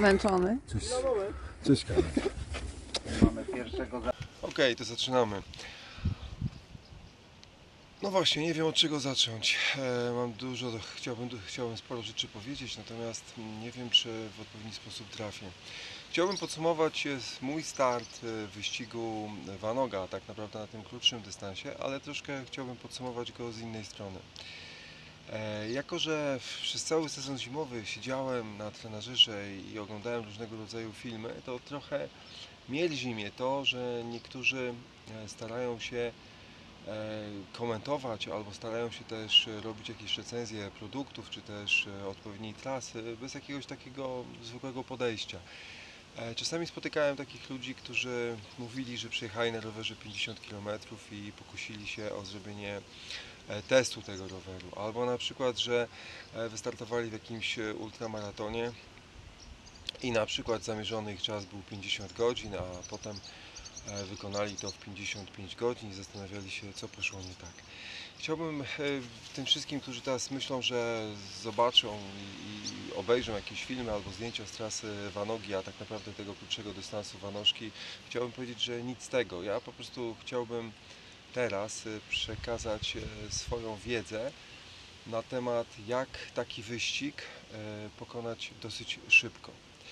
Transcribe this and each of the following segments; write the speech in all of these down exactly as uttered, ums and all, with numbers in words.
Zmęczony. Cześć. Cześć, Karol. Mamy pierwszego za... Okej, okay, to zaczynamy. No właśnie, nie wiem od czego zacząć. E, mam dużo, chciałbym, chciałbym sporo rzeczy powiedzieć, natomiast nie wiem, czy w odpowiedni sposób trafię. Chciałbym podsumować mój start wyścigu Vanoga, tak naprawdę na tym krótszym dystansie, ale troszkę chciałbym podsumować go z innej strony. E, jako, że przez cały sezon zimowy siedziałem na trenażerze i oglądałem różnego rodzaju filmy, to trochę mierzi mnie to, że niektórzy starają się komentować albo starają się też robić jakieś recenzje produktów czy też odpowiedniej trasy bez jakiegoś takiego zwykłego podejścia. Czasami spotykałem takich ludzi, którzy mówili, że przejechali na rowerze pięćdziesiąt kilometrów i pokusili się o zrobienie testu tego roweru, albo na przykład, że wystartowali w jakimś ultramaratonie i na przykład zamierzony ich czas był pięćdziesiąt godzin, a potem wykonali to w pięćdziesiąt pięć godzin i zastanawiali się, co poszło nie tak. Chciałbym tym wszystkim, którzy teraz myślą, że zobaczą i obejrzą jakieś filmy albo zdjęcia z trasy Vanogi, a tak naprawdę tego krótszego dystansu Vanoszki, chciałbym powiedzieć, że nic z tego. Ja po prostu chciałbym teraz przekazać swoją wiedzę na temat, jak taki wyścig pokonać dosyć szybko.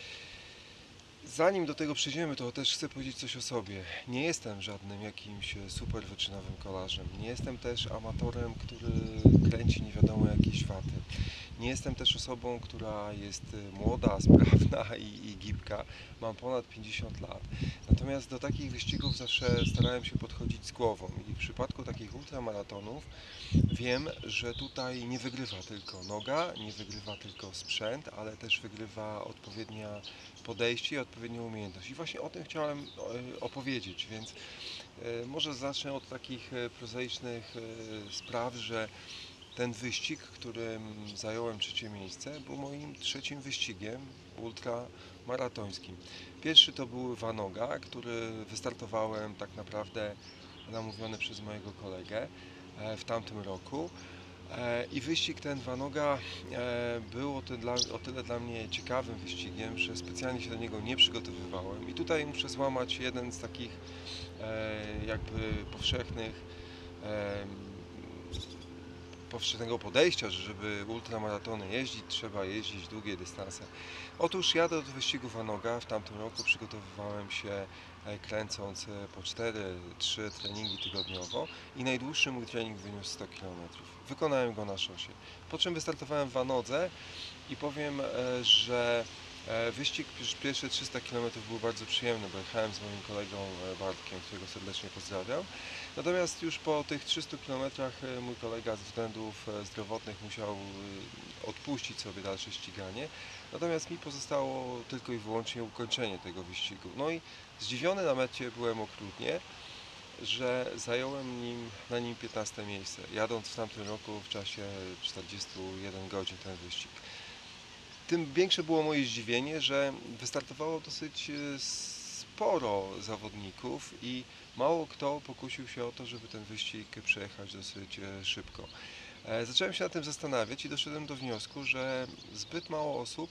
Zanim do tego przejdziemy, to też chcę powiedzieć coś o sobie. Nie jestem żadnym jakimś super wyczynowym kolarzem. Nie jestem też amatorem, który kręci nie wiadomo jakie światy. Nie jestem też osobą, która jest młoda, sprawna i, i gibka. Mam ponad pięćdziesiąt lat. Natomiast do takich wyścigów zawsze starałem się podchodzić z głową. I w przypadku takich ultramaratonów wiem, że tutaj nie wygrywa tylko noga, nie wygrywa tylko sprzęt, ale też wygrywa odpowiednia podejście i odpowiednią umiejętność. I właśnie o tym chciałem opowiedzieć, więc może zacznę od takich prozaicznych spraw, że ten wyścig, którym zająłem trzecie miejsce, był moim trzecim wyścigiem ultramaratońskim. Pierwszy to był Vanoga, który wystartowałem tak naprawdę namówiony przez mojego kolegę w tamtym roku. I wyścig ten Vanoga był o tyle, o tyle dla mnie ciekawym wyścigiem, że specjalnie się do niego nie przygotowywałem. I tutaj muszę złamać jeden z takich jakby powszechnych powszechnego podejścia, że żeby ultramaratony jeździć, trzeba jeździć długie dystanse. Otóż ja do wyścigu Vanoga w tamtym roku przygotowywałem się kręcąc po cztery trzy treningi tygodniowo i najdłuższy mój trening wyniósł sto kilometrów. Wykonałem go na szosie. Po czym wystartowałem w Vanodze i powiem, że wyścig pierwsze trzysta kilometrów był bardzo przyjemny, bo jechałem z moim kolegą Bartkiem, którego serdecznie pozdrawiam. Natomiast już po tych trzystu kilometrach mój kolega z względów zdrowotnych musiał odpuścić sobie dalsze ściganie. Natomiast mi pozostało tylko i wyłącznie ukończenie tego wyścigu. No i zdziwiony na mecie byłem okrutnie, że zająłem nim, na nim piętnaste miejsce, jadąc w tamtym roku w czasie czterdziestu jeden godzin ten wyścig. Tym większe było moje zdziwienie, że wystartowało dosyć sporo zawodników i mało kto pokusił się o to, żeby ten wyścig przejechać dosyć szybko. Zacząłem się nad tym zastanawiać i doszedłem do wniosku, że zbyt mało osób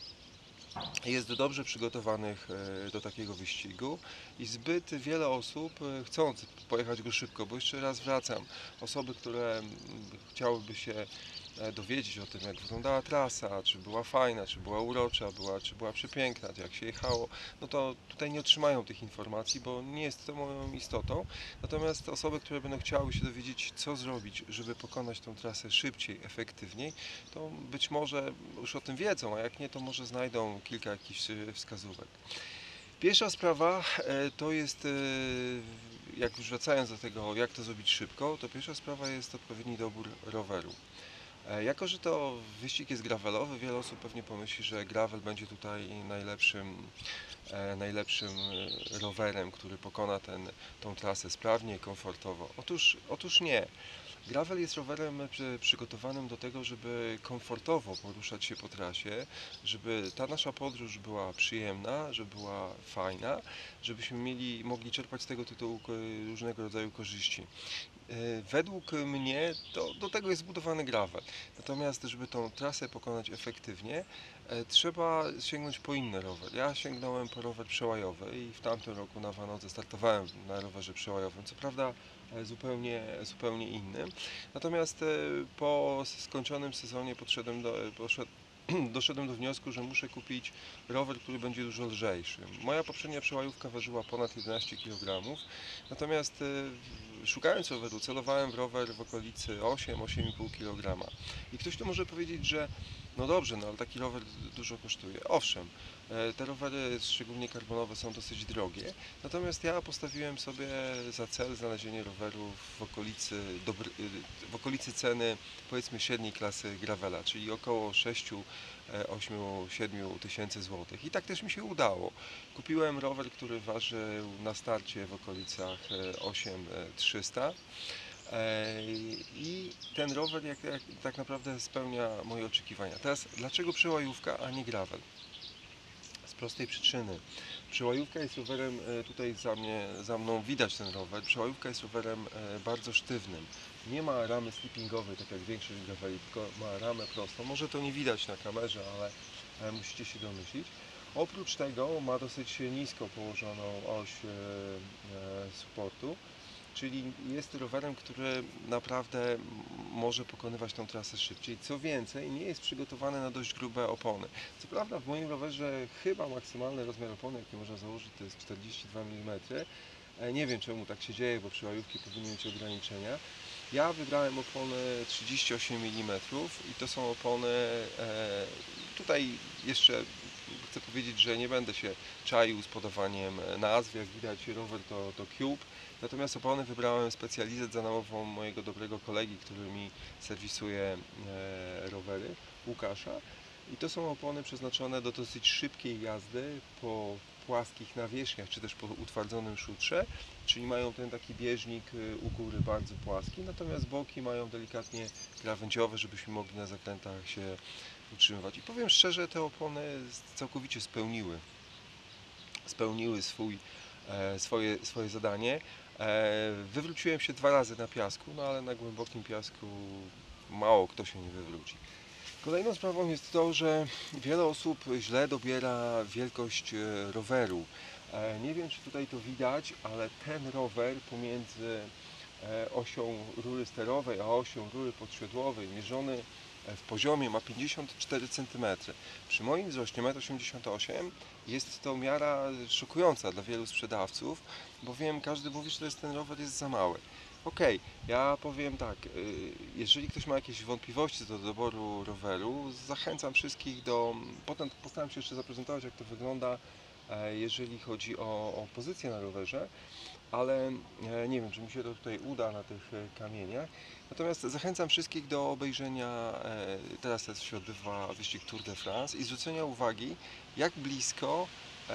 jest dobrze przygotowanych do takiego wyścigu i zbyt wiele osób chcąc pojechać go szybko, bo jeszcze raz wracam, osoby, które chciałyby się dowiedzieć o tym, jak wyglądała trasa, czy była fajna, czy była urocza, była, czy była przepiękna, jak się jechało, no to tutaj nie otrzymają tych informacji, bo nie jest to moją istotą. Natomiast osoby, które będą chciały się dowiedzieć, co zrobić, żeby pokonać tą trasę szybciej, efektywniej, to być może już o tym wiedzą, a jak nie, to może znajdą kilka jakichś wskazówek. Pierwsza sprawa to jest, jak już wracając do tego, jak to zrobić szybko, to pierwsza sprawa jest odpowiedni dobór roweru. Jako, że to wyścig jest gravelowy, wiele osób pewnie pomyśli, że gravel będzie tutaj najlepszym, najlepszym rowerem, który pokona ten, tą trasę sprawnie i komfortowo. Otóż, otóż nie. Gravel jest rowerem przygotowanym do tego, żeby komfortowo poruszać się po trasie, żeby ta nasza podróż była przyjemna, żeby była fajna, żebyśmy mieli, mogli czerpać z tego tytułu różnego rodzaju korzyści. Według mnie to, do tego jest zbudowany gravel. Natomiast, żeby tą trasę pokonać efektywnie, E, Trzeba sięgnąć po inny rower. Ja sięgnąłem po rower przełajowy i w tamtym roku na Wanodze startowałem na rowerze przełajowym. Co prawda e, zupełnie, zupełnie innym. Natomiast e, po skończonym sezonie podszedłem do, e, poszedł, doszedłem do wniosku, że muszę kupić rower, który będzie dużo lżejszy. Moja poprzednia przełajówka ważyła ponad jedenaście kilogramów, natomiast e, szukając roweru celowałem w rower w okolicy osiem do ośmiu i pół kilograma. I ktoś tu może powiedzieć, że no dobrze, no ale taki rower dużo kosztuje. Owszem, e, te rowery, szczególnie karbonowe, są dosyć drogie, natomiast ja postawiłem sobie za cel znalezienie roweru w okolicy, dobry, w okolicy ceny, powiedzmy, średniej klasy gravela, czyli około sześć, osiem, siedem tysięcy złotych. I tak też mi się udało. Kupiłem rower, który ważył na starcie w okolicach osiem tysięcy trzysta. I ten rower jak, jak, tak naprawdę spełnia moje oczekiwania. Teraz, dlaczego przełajówka, a nie gravel? Z prostej przyczyny. Przełajówka jest rowerem, tutaj za, mnie, za mną widać ten rower, przełajówka jest rowerem bardzo sztywnym. Nie ma ramy sleepingowej, tak jak większość graveli, tylko ma ramę prostą. Może to nie widać na kamerze, ale musicie się domyślić. Oprócz tego ma dosyć nisko położoną oś supportu. Czyli jest rowerem, który naprawdę może pokonywać tą trasę szybciej. Co więcej, nie jest przygotowany na dość grube opony. Co prawda w moim rowerze chyba maksymalny rozmiar opony, jaki można założyć, to jest czterdzieści dwa milimetry. Nie wiem, czemu tak się dzieje, bo przełajówki powinny mieć ograniczenia. Ja wybrałem opony trzydzieści osiem milimetrów i to są opony, e, tutaj jeszcze chcę powiedzieć, że nie będę się czaił z podawaniem nazw. Jak widać, rower to, to Cube. Natomiast opony wybrałem Specialized za namową mojego dobrego kolegi, który mi serwisuje e, rowery, Łukasza. I to są opony przeznaczone do dosyć szybkiej jazdy po płaskich nawierzchniach, czy też po utwardzonym szutrze, czyli mają ten taki bieżnik u góry bardzo płaski, natomiast boki mają delikatnie krawędziowe, żebyśmy mogli na zakrętach się utrzymywać. I powiem szczerze, te opony całkowicie spełniły, spełniły swój, e, swoje, swoje zadanie. E, wywróciłem się dwa razy na piasku, no ale na głębokim piasku mało kto się nie wywróci. Kolejną sprawą jest to, że wiele osób źle dobiera wielkość roweru. Nie wiem, czy tutaj to widać, ale ten rower pomiędzy osią rury sterowej a osią rury podsiodłowej mierzony w poziomie ma pięćdziesiąt cztery centymetry. Przy moim wzroście jeden przecinek osiemdziesiąt osiem m jest to miara szokująca dla wielu sprzedawców, bowiem każdy mówi, że to jest, ten rower jest za mały. Ok, ja powiem tak, jeżeli ktoś ma jakieś wątpliwości co do doboru roweru, zachęcam wszystkich do, potem postaram się jeszcze zaprezentować, jak to wygląda, jeżeli chodzi o, o pozycję na rowerze, ale nie wiem, czy mi się to tutaj uda na tych kamieniach. Natomiast zachęcam wszystkich do obejrzenia, teraz też się odbywa wyścig Tour de France, i zwrócenia uwagi, jak blisko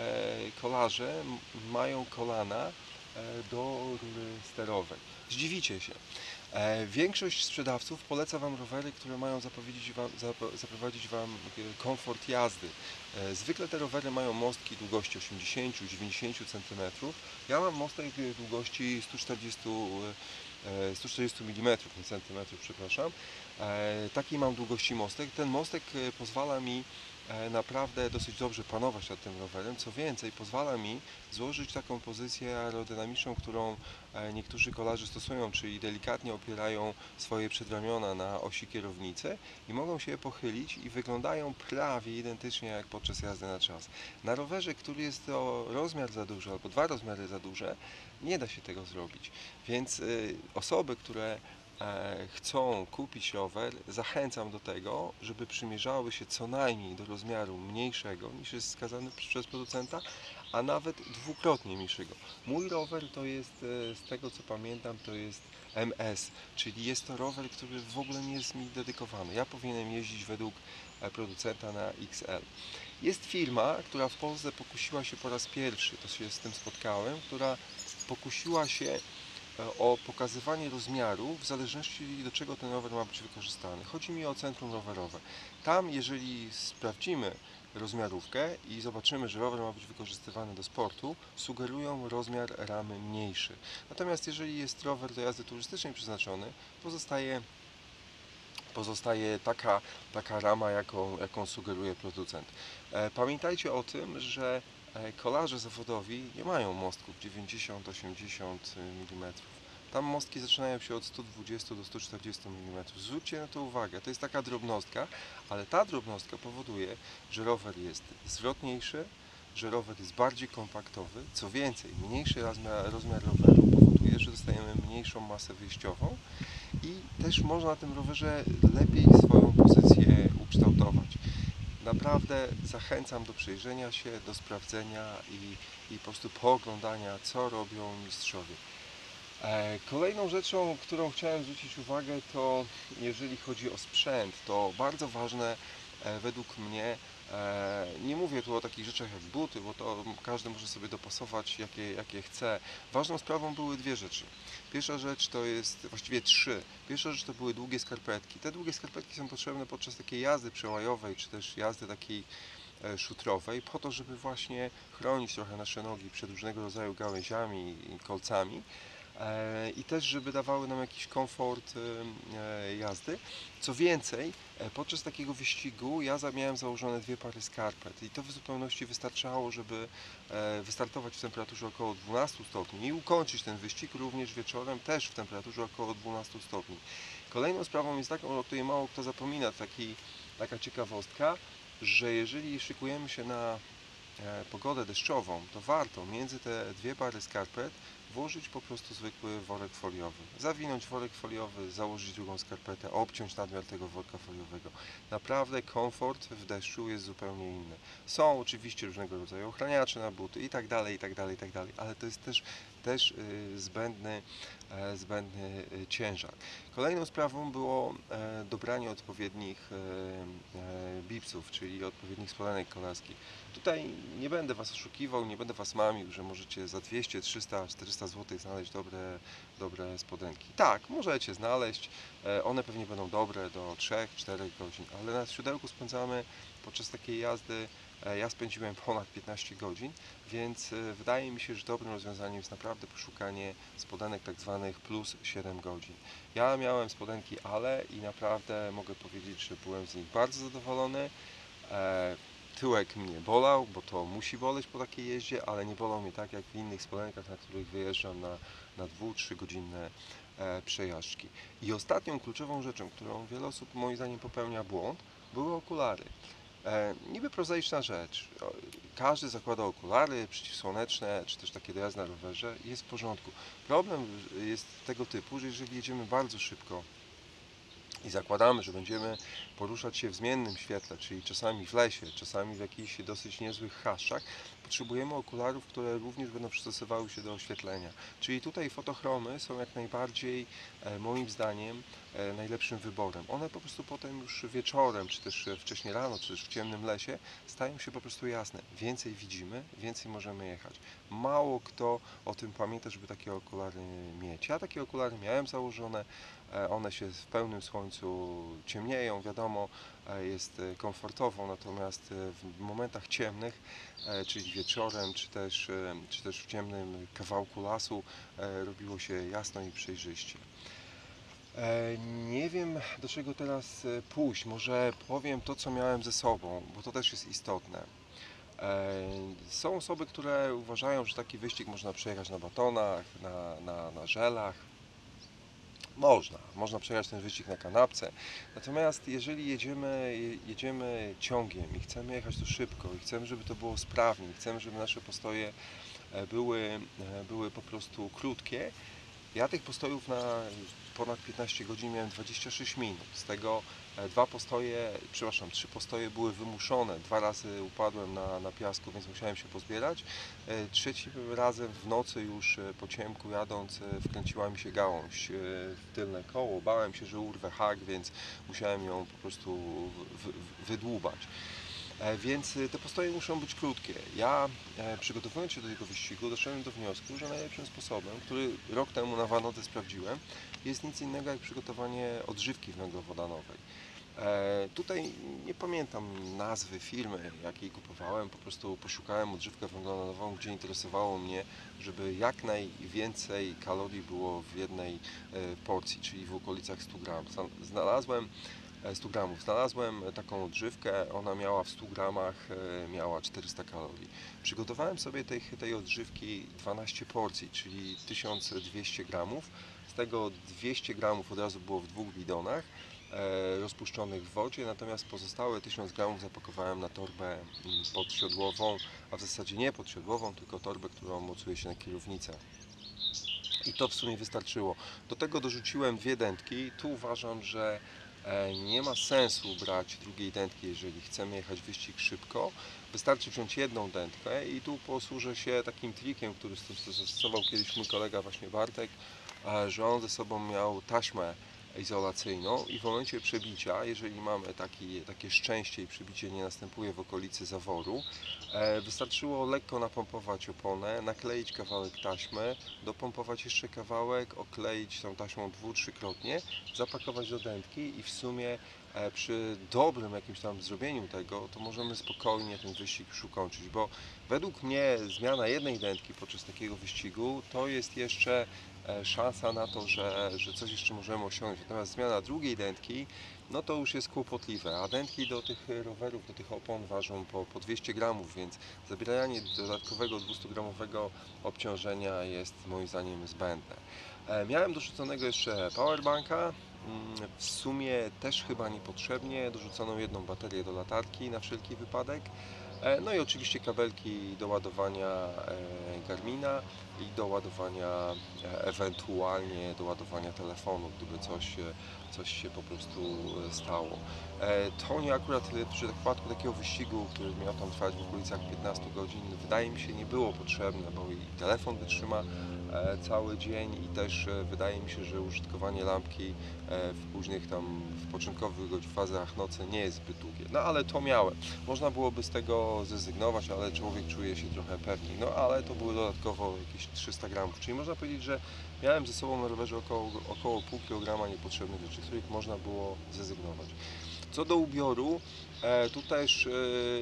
kolarze mają kolana do rury sterowej. Zdziwicie się. Większość sprzedawców poleca Wam rowery, które mają zapowiedzieć wam, zaprowadzić Wam komfort jazdy. Zwykle te rowery mają mostki długości osiemdziesiąt do dziewięćdziesięciu centymetrów. Ja mam mostek długości sto czterdzieści milimetrów, nie centymetrów, przepraszam. Taki mam długości mostek. Ten mostek pozwala mi naprawdę dosyć dobrze panować nad tym rowerem. Co więcej, pozwala mi złożyć taką pozycję aerodynamiczną, którą niektórzy kolarze stosują, czyli delikatnie opierają swoje przedramiona na osi kierownicy i mogą się pochylić i wyglądają prawie identycznie jak podczas jazdy na czas. Na rowerze, który jest to rozmiar za duży albo dwa rozmiary za duże, nie da się tego zrobić. Więc y, osoby, które chcą kupić rower, zachęcam do tego, żeby przymierzały się co najmniej do rozmiaru mniejszego niż jest wskazany przez producenta, a nawet dwukrotnie mniejszego. Mój rower to jest, z tego co pamiętam, to jest M S, czyli jest to rower, który w ogóle nie jest mi dedykowany. Ja powinienem jeździć według producenta na X L. Jest firma, która w Polsce pokusiła się po raz pierwszy, to się z tym spotkałem, która pokusiła się o pokazywanie rozmiaru w zależności do czego ten rower ma być wykorzystany. Chodzi mi o centrum rowerowe. Tam, jeżeli sprawdzimy rozmiarówkę i zobaczymy, że rower ma być wykorzystywany do sportu, sugerują rozmiar ramy mniejszy. Natomiast jeżeli jest rower do jazdy turystycznej przeznaczony, pozostaje pozostaje taka, taka rama, jaką, jaką sugeruje producent. Pamiętajcie o tym, że kolarze zawodowi nie mają mostków dziewięćdziesiąt do osiemdziesięciu milimetrów. Tam mostki zaczynają się od stu dwudziestu do stu czterdziestu milimetrów. Zwróćcie na to uwagę, to jest taka drobnostka, ale ta drobnostka powoduje, że rower jest zwrotniejszy, że rower jest bardziej kompaktowy. Co więcej, mniejszy rozmiar, rozmiar roweru powoduje, że dostajemy mniejszą masę wyjściową i też można na tym rowerze lepiej swoją pozycję ukształtować. Naprawdę zachęcam do przyjrzenia się, do sprawdzenia i, i po prostu pooglądania, co robią mistrzowie. Kolejną rzeczą, którą chciałem zwrócić uwagę, to jeżeli chodzi o sprzęt, to bardzo ważne według mnie, nie mówię tu o takich rzeczach jak buty, bo to każdy może sobie dopasować jakie, jakie chce. Ważną sprawą były dwie rzeczy. Pierwsza rzecz to jest, właściwie trzy. Pierwsza rzecz to były długie skarpetki. Te długie skarpetki są potrzebne podczas takiej jazdy przełajowej, czy też jazdy takiej szutrowej, po to, żeby właśnie chronić trochę nasze nogi przed różnego rodzaju gałęziami i kolcami. I też, żeby dawały nam jakiś komfort jazdy. Co więcej, podczas takiego wyścigu ja miałem założone dwie pary skarpet i to w zupełności wystarczało, żeby wystartować w temperaturze około dwunastu stopni i ukończyć ten wyścig również wieczorem też w temperaturze około dwunastu stopni. Kolejną sprawą jest taką, o której mało kto zapomina, taki, taka ciekawostka, że jeżeli szykujemy się na pogodę deszczową, to warto między te dwie pary skarpet włożyć po prostu zwykły worek foliowy. Zawinąć worek foliowy, założyć drugą skarpetę, obciąć nadmiar tego worka foliowego. Naprawdę komfort w deszczu jest zupełnie inny. Są oczywiście różnego rodzaju ochraniacze na buty i tak dalej, i tak dalej, i tak dalej, ale to jest też, też zbędny, zbędny ciężar. Kolejną sprawą było dobranie odpowiednich bipsów, czyli odpowiednich spodenek kolarskich. Tutaj nie będę Was oszukiwał, nie będę Was mamił, że możecie za dwieście, trzysta, czterysta złotych znaleźć dobre, dobre spodenki. Tak, możecie znaleźć, one pewnie będą dobre do trzech czterech godzin, ale na siodełku spędzamy podczas takiej jazdy, ja spędziłem ponad piętnaście godzin, więc wydaje mi się, że dobrym rozwiązaniem jest naprawdę poszukanie spodenek tak zwanych plus siedem godzin. Ja miałem spodenki Ale i naprawdę mogę powiedzieć, że byłem z nich bardzo zadowolony. Tyłek mnie bolał, bo to musi boleć po takiej jeździe, ale nie bolał mnie tak jak w innych spodenkach, na których wyjeżdżam na, na dwu trzy godzinne e, przejażdżki. I ostatnią kluczową rzeczą, którą wiele osób moim zdaniem popełnia błąd, były okulary. E, niby prozaiczna rzecz. Każdy zakłada okulary przeciwsłoneczne, czy też takie do jazdy na rowerze i jest w porządku. Problem jest tego typu, że jeżeli jedziemy bardzo szybko i zakładamy, że będziemy poruszać się w zmiennym świetle, czyli czasami w lesie, czasami w jakichś dosyć niezłych chaszczach, potrzebujemy okularów, które również będą przystosowały się do oświetlenia. Czyli tutaj fotochromy są jak najbardziej, moim zdaniem, najlepszym wyborem. One po prostu potem już wieczorem, czy też wcześniej rano, czy też w ciemnym lesie stają się po prostu jasne. Więcej widzimy, więcej możemy jechać. Mało kto o tym pamięta, żeby takie okulary mieć. Ja takie okulary miałem założone, one się w pełnym słońcu ciemnieją, wiadomo, jest komfortowo, natomiast w momentach ciemnych, czyli wieczorem, czy też, czy też w ciemnym kawałku lasu robiło się jasno i przejrzyście. Nie wiem, do czego teraz pójść. Może powiem to, co miałem ze sobą, bo to też jest istotne. Są osoby, które uważają, że taki wyścig można przejechać na batonach, na, na, na żelach. Można, można przejechać ten wyścig na kanapce. Natomiast jeżeli jedziemy, jedziemy ciągiem i chcemy jechać to szybko i chcemy, żeby to było sprawnie, chcemy, żeby nasze postoje były, były po prostu krótkie, ja tych postojów na ponad piętnaście godzin miałem dwadzieścia sześć minut. Z tego dwa postoje, przepraszam, trzy postoje były wymuszone. Dwa razy upadłem na, na piasku, więc musiałem się pozbierać. Trzecim razem w nocy już po ciemku jadąc wkręciła mi się gałąź w tylne koło. Bałem się, że urwę hak, więc musiałem ją po prostu wydłubać. Więc te postoje muszą być krótkie. Ja, przygotowując się do tego wyścigu, doszedłem do wniosku, że najlepszym sposobem, który rok temu na Wanodze sprawdziłem, jest nic innego jak przygotowanie odżywki węglowodanowej. Tutaj nie pamiętam nazwy firmy, jakiej kupowałem, po prostu poszukałem odżywkę węglowodanową, gdzie interesowało mnie, żeby jak najwięcej kalorii było w jednej porcji, czyli w okolicach stu gramów. Znalazłem stu gramów. Znalazłem taką odżywkę, ona miała w stu gramach miała czterysta kalorii. Przygotowałem sobie tej, tej odżywki dwanaście porcji, czyli tysiąc dwieście gramów. Z tego dwieście gramów od razu było w dwóch bidonach rozpuszczonych w wodzie, natomiast pozostałe tysiąc gramów zapakowałem na torbę podsiodłową, a w zasadzie nie podsiodłową, tylko torbę, którą mocuje się na kierownicę. I to w sumie wystarczyło. Do tego dorzuciłem dwie dętki. Tu uważam, że nie ma sensu brać drugiej dętki, jeżeli chcemy jechać wyścig szybko. Wystarczy wziąć jedną dętkę i tu posłużę się takim trikiem, który stosował kiedyś mój kolega właśnie Bartek, że on ze sobą miał taśmę izolacyjną i w momencie przebicia, jeżeli mamy taki, takie szczęście i przebicie nie następuje w okolicy zaworu, wystarczyło lekko napompować oponę, nakleić kawałek taśmy, dopompować jeszcze kawałek, okleić tą taśmą dwu, trzykrotnie, zapakować do dętki i w sumie przy dobrym jakimś tam zrobieniu tego, to możemy spokojnie ten wyścig już ukończyć, bo według mnie zmiana jednej dętki podczas takiego wyścigu to jest jeszcze szansa na to, że, że coś jeszcze możemy osiągnąć. Natomiast zmiana drugiej dętki, no to już jest kłopotliwe, a dętki do tych rowerów, do tych opon ważą po, po dwieście gramów, więc zabieranie dodatkowego dwustogramowego obciążenia jest moim zdaniem zbędne. Miałem dorzuconego jeszcze powerbanka, w sumie też chyba niepotrzebnie, dorzuconą jedną baterię do latarki na wszelki wypadek. No i oczywiście kabelki do ładowania Garmina i do ładowania, ewentualnie do ładowania telefonu, gdyby coś, coś się po prostu stało. To nie akurat przy przypadku takiego wyścigu, który miał tam trwać w okolicach piętnastu godzin, wydaje mi się nie było potrzebne, bo i telefon wytrzyma cały dzień i też wydaje mi się, że użytkowanie lampki w późnych tam, w początkowych fazach nocy nie jest zbyt długie. No ale to miałem. Można byłoby z tego zrezygnować, ale człowiek czuje się trochę pewniej. No ale to były dodatkowo jakieś trzysta gramów, czyli można powiedzieć, że miałem ze sobą na rowerze około, około pół kilograma niepotrzebnych rzeczy, z których można było zrezygnować. Co do ubioru, tu też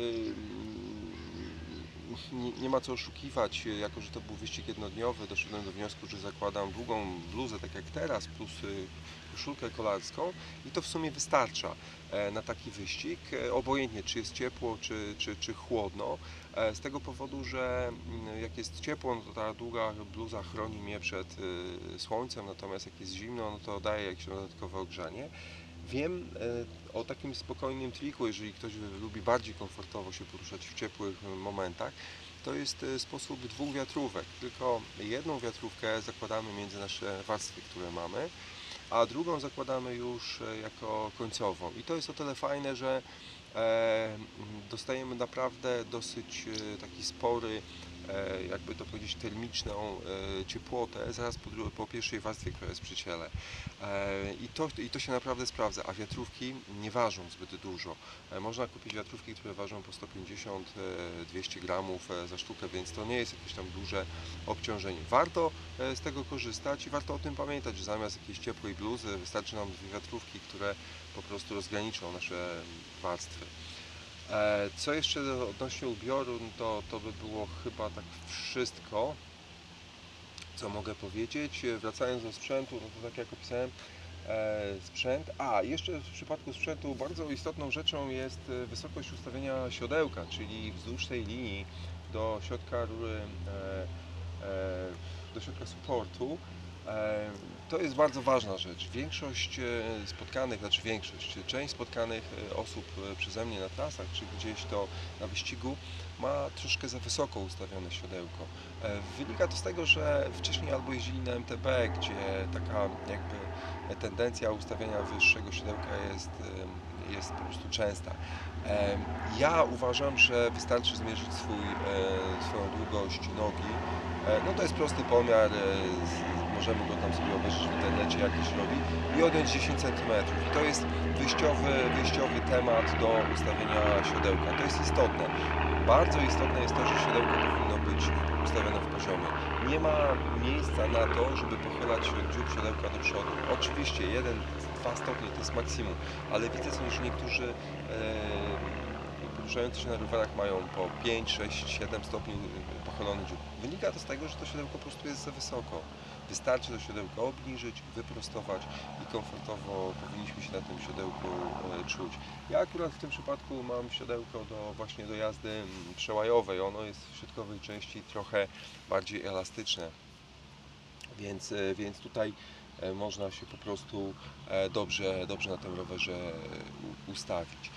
nie, nie ma co oszukiwać, jako że to był wyścig jednodniowy, doszedłem do wniosku, że zakładam długą bluzę, tak jak teraz, plus koszulkę kolarską i to w sumie wystarcza na taki wyścig, obojętnie czy jest ciepło, czy, czy, czy chłodno, z tego powodu, że jak jest ciepło, no to ta długa bluza chroni mnie przed słońcem, natomiast jak jest zimno, no to daje jakieś dodatkowe ogrzanie. Wiem o takim spokojnym triku, jeżeli ktoś lubi bardziej komfortowo się poruszać w ciepłych momentach, to jest sposób dwóch wiatrówek, tylko jedną wiatrówkę zakładamy między nasze warstwy, które mamy, a drugą zakładamy już jako końcową i to jest o tyle fajne, że dostajemy naprawdę dosyć taki spory, jakby to powiedzieć, termiczną ciepłotę zaraz po, po pierwszej warstwie, która jest przy ciele. I to, I to się naprawdę sprawdza, a wiatrówki nie ważą zbyt dużo. Można kupić wiatrówki, które ważą po sto pięćdziesiąt do dwustu gramów za sztukę, więc to nie jest jakieś tam duże obciążenie. Warto z tego korzystać i warto o tym pamiętać, że zamiast jakiejś ciepłej bluzy wystarczy nam dwie wiatrówki, które po prostu rozgraniczą nasze warstwy. Co jeszcze odnośnie ubioru, to, to by było chyba tak wszystko, co mogę powiedzieć. Wracając do sprzętu, no to tak jak opisałem, sprzęt. A, jeszcze w przypadku sprzętu bardzo istotną rzeczą jest wysokość ustawienia siodełka, czyli wzdłuż tej linii do środka rury, do środka supportu. To jest bardzo ważna rzecz. Większość spotkanych, znaczy większość, część spotkanych osób przeze mnie na trasach, czy gdzieś to na wyścigu ma troszkę za wysoko ustawione siodełko. Wynika to z tego, że wcześniej albo jeździli na M T B, gdzie taka jakby tendencja ustawiania wyższego siodełka jest, jest po prostu częsta. Ja uważam, że wystarczy zmierzyć swój, swoją długość nogi. No to jest prosty pomiar, możemy go tam sobie obejrzeć w internecie, jak to się robi, i odjąć dziesięć centymetrów. I to jest wyjściowy, wyjściowy temat do ustawienia siodełka. To jest istotne. Bardzo istotne jest to, że siodełko powinno być ustawione w poziomie. Nie ma miejsca na to, żeby pochylać dziób siodełka do przodu. Oczywiście jeden do dwóch stopni to jest maksimum, ale widzę, że niektórzy e, poruszający się na rowerach mają po pięć, sześć, siedem stopni wychylony dziób. Wynika to z tego, że to siodełko po prostu jest za wysoko. Wystarczy to siodełko obniżyć, wyprostować i komfortowo powinniśmy się na tym siodełku czuć. Ja akurat w tym przypadku mam siodełko do, właśnie do jazdy przełajowej. Ono jest w środkowej części trochę bardziej elastyczne, więc, więc tutaj można się po prostu dobrze, dobrze na tym rowerze ustawić.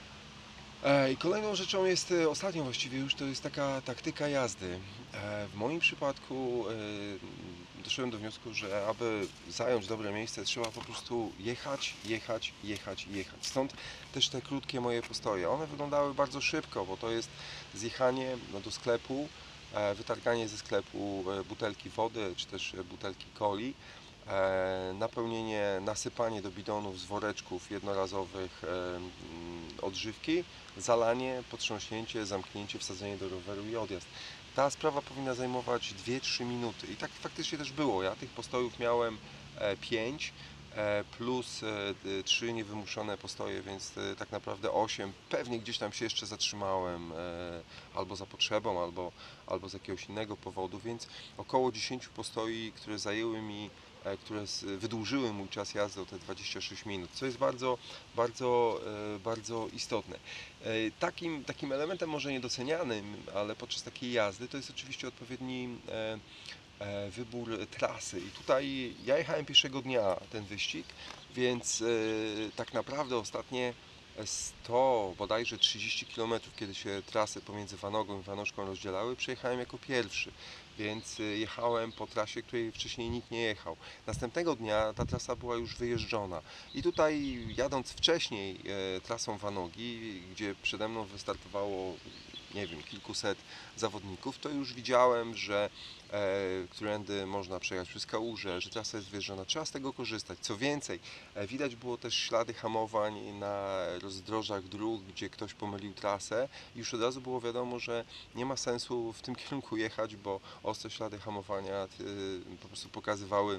I kolejną rzeczą jest, ostatnią właściwie już, to jest taka taktyka jazdy. W moim przypadku doszedłem do wniosku, że aby zająć dobre miejsce, trzeba po prostu jechać, jechać, jechać, jechać. Stąd też te krótkie moje postoje. One wyglądały bardzo szybko, bo to jest zjechanie do sklepu, wytarganie ze sklepu butelki wody, czy też butelki coli, napełnienie, nasypanie do bidonów z woreczków jednorazowych odżywki, zalanie, potrząśnięcie, zamknięcie, wsadzenie do roweru i odjazd. Ta sprawa powinna zajmować dwie trzy minuty i tak faktycznie też było. Ja tych postojów miałem pięć plus trzy niewymuszone postoje, więc tak naprawdę osiem. Pewnie gdzieś tam się jeszcze zatrzymałem albo za potrzebą, albo, albo z jakiegoś innego powodu, więc około dziesięć postoi, które zajęły mi które wydłużyły mój czas jazdy o te dwadzieścia sześć minut, co jest bardzo, bardzo, bardzo istotne. Takim, takim elementem może niedocenianym, ale podczas takiej jazdy, to jest oczywiście odpowiedni wybór trasy. I tutaj ja jechałem pierwszego dnia ten wyścig, więc tak naprawdę ostatnie sto, bodajże trzydzieści kilometrów, kiedy się trasy pomiędzy Vanogą i Vanoszką rozdzielały, przejechałem jako pierwszy, więc jechałem po trasie, której wcześniej nikt nie jechał. Następnego dnia ta trasa była już wyjeżdżona i tutaj, jadąc wcześniej trasą Vanogi, gdzie przede mną wystartowało, nie wiem, kilkuset zawodników, to już widziałem, że e, którędy można przejechać przez kałuże, że trasa jest wyjeżdżona, trzeba z tego korzystać. Co więcej, e, widać było też ślady hamowań na rozdrożach dróg, gdzie ktoś pomylił trasę i już od razu było wiadomo, że nie ma sensu w tym kierunku jechać, bo ostre ślady hamowania e, po prostu pokazywały,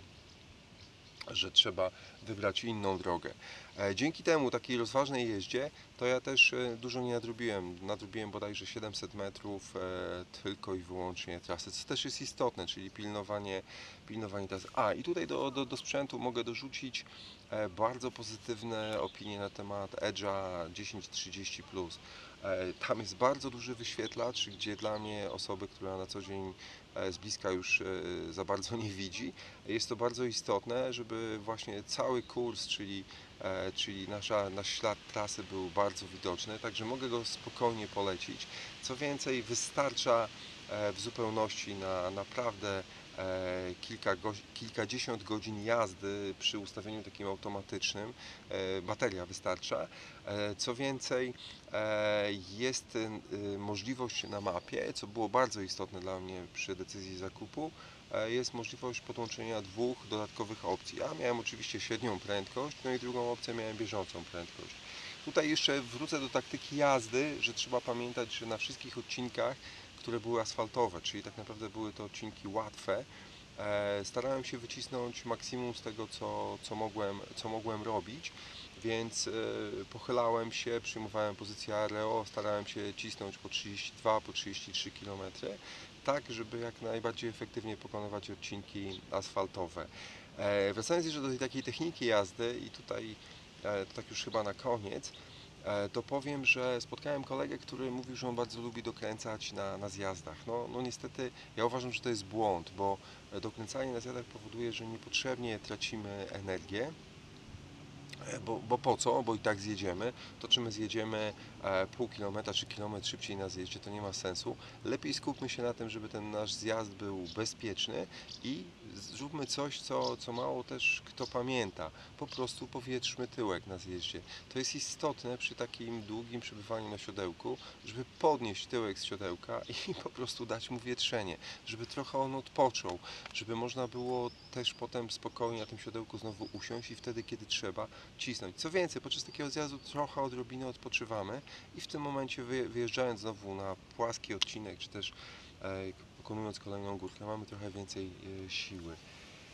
że trzeba wybrać inną drogę. Dzięki temu, takiej rozważnej jeździe, to ja też dużo nie nadrobiłem. Nadrobiłem bodajże siedemset metrów tylko i wyłącznie trasy, co też jest istotne, czyli pilnowanie, pilnowanie trasy. A i tutaj do, do, do sprzętu mogę dorzucić bardzo pozytywne opinie na temat Edge'a tysiąc trzydzieści plus. Tam jest bardzo duży wyświetlacz, gdzie dla mnie, osoby, która na co dzień z bliska już za bardzo nie widzi, jest to bardzo istotne, żeby właśnie cały kurs, czyli, czyli nasza, nasz ślad trasy był bardzo widoczny, także mogę go spokojnie polecić. Co więcej, wystarcza w zupełności na naprawdę kilka godzin, kilkadziesiąt godzin jazdy przy ustawieniu takim automatycznym. Bateria wystarcza. Co więcej, jest możliwość na mapie, co było bardzo istotne dla mnie przy decyzji zakupu, jest możliwość podłączenia dwóch dodatkowych opcji. Ja miałem oczywiście średnią prędkość, no i drugą opcję miałem bieżącą prędkość. Tutaj jeszcze wrócę do taktyki jazdy, że trzeba pamiętać, że na wszystkich odcinkach, które były asfaltowe, czyli tak naprawdę były to odcinki łatwe, starałem się wycisnąć maksimum z tego, co, co, mogłem, co mogłem robić, więc pochylałem się, przyjmowałem pozycję aereo, starałem się cisnąć po trzydzieści dwa, po trzydzieści trzy kilometry, tak, żeby jak najbardziej efektywnie pokonywać odcinki asfaltowe. Wracając jeszcze do tej takiej techniki jazdy i tutaj, to tak już chyba na koniec, to powiem, że spotkałem kolegę, który mówił, że on bardzo lubi dokręcać na, na zjazdach. No, no niestety ja uważam, że to jest błąd, bo dokręcanie na zjazdach powoduje, że niepotrzebnie tracimy energię. Bo, bo po co? Bo i tak zjedziemy. To czy my zjedziemy pół kilometra czy kilometr szybciej na zjeździe, to nie ma sensu. Lepiej skupmy się na tym, żeby ten nasz zjazd był bezpieczny i zróbmy coś, co, co mało też kto pamięta. Po prostu powietrzmy tyłek na zjeździe. To jest istotne przy takim długim przebywaniu na siodełku, żeby podnieść tyłek z siodełka i po prostu dać mu wietrzenie, żeby trochę on odpoczął, żeby można było też potem spokojnie na tym siodełku znowu usiąść i wtedy, kiedy trzeba, cisnąć. Co więcej, podczas takiego zjazdu trochę odrobinę odpoczywamy i w tym momencie wyjeżdżając znowu na płaski odcinek, czy też pokonując kolejną górkę, mamy trochę więcej siły.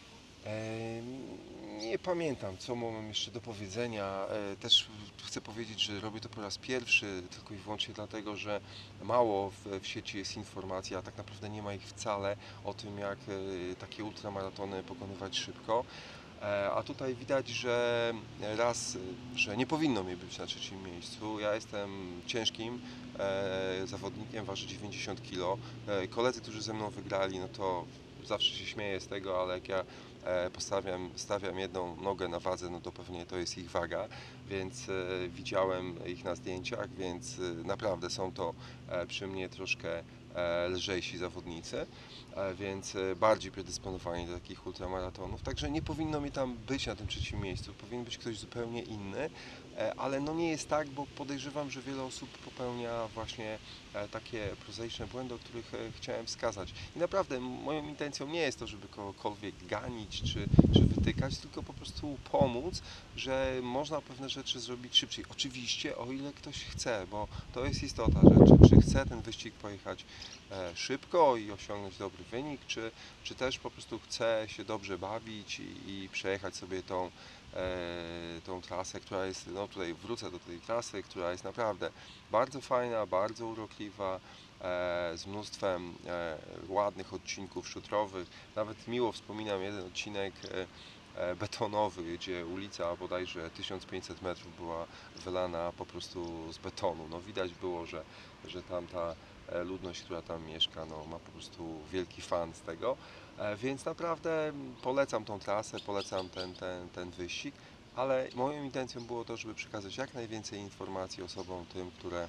Nie pamiętam, co mam jeszcze do powiedzenia. Też chcę powiedzieć, że robię to po raz pierwszy, tylko i wyłącznie dlatego, że mało w, w sieci jest informacji, a tak naprawdę nie ma ich wcale o tym, jak takie ultramaratony pokonywać szybko. A tutaj widać, że raz, że nie powinno mnie być na trzecim miejscu. Ja jestem ciężkim e, zawodnikiem, ważę dziewięćdziesiąt kilo. E, koledzy, którzy ze mną wygrali, no to zawsze się śmieję z tego, ale jak ja e, postawiam, stawiam jedną nogę na wadze, no to pewnie to jest ich waga, więc e, widziałem ich na zdjęciach, więc e, naprawdę są to e, przy mnie troszkę e, lżejsi zawodnicy, e, więc e, bardziej predysponowani do takich ultramaratonów, także nie powinno mi tam być na tym trzecim miejscu, powinien być ktoś zupełnie inny, e, ale no nie jest tak, bo podejrzewam, że wiele osób popełnia właśnie e, takie prozaiczne błędy, o których e, chciałem wskazać. I naprawdę moją intencją nie jest to, żeby kogokolwiek ganić czy, czy wytykać, tylko po prostu pomóc, że można pewne rzeczy zrobić szybciej. Oczywiście, o ile ktoś chce, bo to jest istota rzeczy, czy chce ten wyścig pojechać e, szybko i osiągnąć dobry wynik, czy, czy też po prostu chce się dobrze bawić i, i przejechać sobie tą, e, tą trasę, która jest, no tutaj wrócę do tej trasy, która jest naprawdę bardzo fajna, bardzo urokliwa, e, z mnóstwem e, ładnych odcinków szutrowych. Nawet miło wspominam jeden odcinek e, e, betonowy, gdzie ulica bodajże tysiąc pięćset metrów była wylana po prostu z betonu. No widać było, że, że tamta e, ludność, która tam mieszka, no, ma po prostu wielki fan z tego. E, Więc naprawdę polecam tą trasę, polecam ten, ten, ten wyścig, ale moją intencją było to, żeby przekazać jak najwięcej informacji osobom tym, które,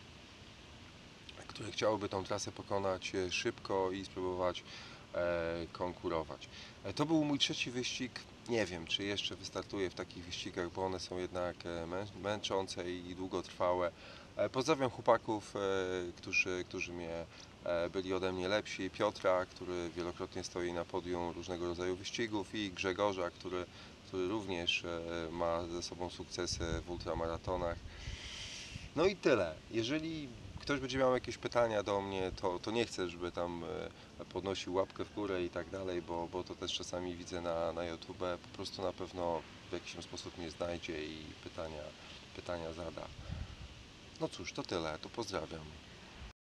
które chciałyby tą trasę pokonać e, szybko i spróbować e, konkurować. E, To był mój trzeci wyścig. Nie wiem, czy jeszcze wystartuję w takich wyścigach, bo one są jednak e, mę- męczące i długotrwałe. E, Pozdrawiam chłopaków, e, którzy, którzy mnie e, byli ode mnie lepsi. Piotra, który wielokrotnie stoi na podium różnego rodzaju wyścigów, i Grzegorza, który, który również e, ma ze sobą sukcesy w ultramaratonach. No i tyle. Jeżeli ktoś będzie miał jakieś pytania do mnie, to, to nie chcę, żeby tam e, podnosił łapkę w górę i tak dalej, bo, bo to też czasami widzę na, na YouTube. Po prostu na pewno w jakiś sposób mnie znajdzie i pytania, pytania zada. No cóż, to tyle. To pozdrawiam.